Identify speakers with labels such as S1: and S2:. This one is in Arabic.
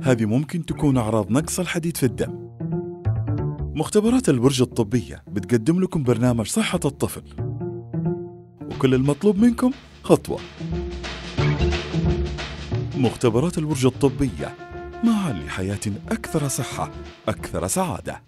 S1: هذه ممكن تكون أعراض نقص الحديد في الدم. مختبرات البرج الطبية بتقدم لكم برنامج صحة الطفل، وكل المطلوب منكم خطوة. مختبرات البرج الطبية معا لحياة أكثر صحة، أكثر سعادة.